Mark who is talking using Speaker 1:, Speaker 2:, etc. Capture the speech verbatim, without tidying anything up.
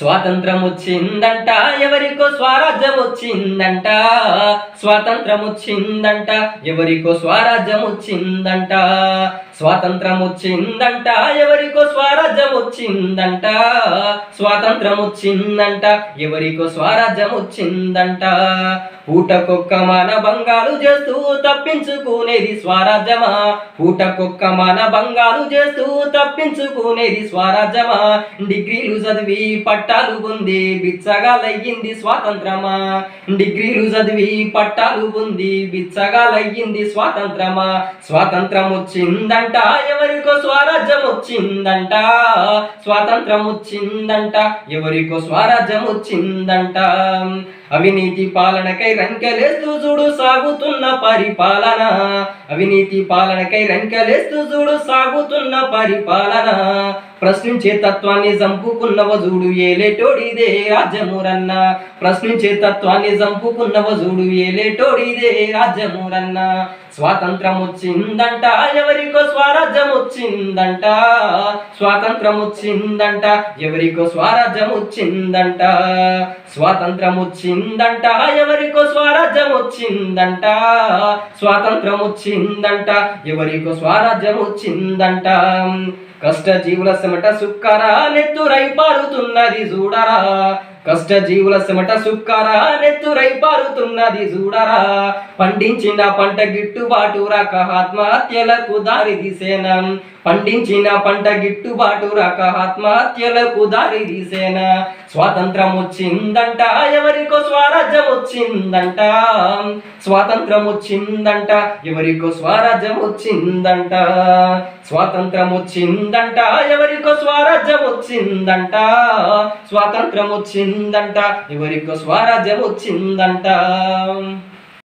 Speaker 1: స్వాతంత్రం వచ్చిందంట ఎవరికో స్వరాజ్యం వచ్చిందంట స్వాతంత్రం వచ్చిందంట ఎవరికో స్వరాజ్యం వచ్చిందంట స్వాతంత్రం వచ్చిందంట ఎవరికో స్వరాజ్యం వచ్చిందంట స్వాతంత్రం వచ్చిందంట ఎవరికో స్వరాజ్యం వచ్చిందంట పూటకొక్క మన బంగాలు చేస్తూ తప్పించుకునేది స్వరాజ్యమా పూటకొక్క మన బంగాలు చేస్తూ తప్పించుకునేది స్వరాజ్యమా డిగ్రీలు చదివి పట్టాలు పొంది బిచ్చగాలయ్యింది స్వాతంత్రమా డిగ్రీలు చదివి పట్టాలు పొంది బిచ్చగాలయ్యింది స్వాతంత్రమా స్వాతంత్రం వచ్చిందంట ఎవరికో స్వరాజ్యం వచ్చిందంట స్వాతంత్రం వచ్చిందంట ఎవరికో స్వరాజ్యం వచ్చిందంట అవినీతి పాలనకై రంకెలేస్తూ చూడు సాగుతున్న పరిపాలన అవినీతి పాలనకై రంకెలేస్తూ చూడు సాగుతున్న పరిపాలన ప్రశ్నించే తత్వాన్ని చంపుకున్నవ చూడు ఏలేటోడిదే రాజ్యమురన్న ప్రశ్నించే తత్వాన్ని చంపుకున్నవ చూడు ఏలేటోడిదే రాజ్యమురన్న స్వాతంత్రం వచ్చిందంట ఎవరికో స్వరాజ్యం వచ్చిందంట స్వాతంత్రం వచ్చిందంట ఎవరికో స్వరాజ్యం వచ్చిందంట స్వాతంత్రం వచ్చిందంట ఎవరికో స్వరాజ్యం వచ్చిందంట స్వాతంత్రం వచ్చిందంట ఎవరికో స్వరాజ్యం వచ్చిందంట కష్ట జీవుల చెమట సుక్కరా నెత్తురై పారుతున్నది చూడరా కష్ట జీవుల చెమట సుక్కరా నెత్తురై పారుతున్నది చూడరా పండించిన పంట గిట్టుబాటు రాక ఆత్మహత్యలకు దారి తీసేనా పండించిన పంట గిట్టుబాటు రాక ఆత్మహత్యలకు దారి తీసేనా స్వాతంత్రం వచ్చిందంట ఎవరికో స్వరాజ్యం వచ్చిందంట స్వాతంత్రం వచ్చిందంట ఎవరికో స్వరాజ్యం వచ్చిందంట స్వాతంత్రం వచ్చిందంట ఎవరికో స్వరాజ్యం వచ్చిందంట స్వాతంత్రం వచ్చిందంట ఎవరికో స్వరాజ్యం వచ్చిందంట।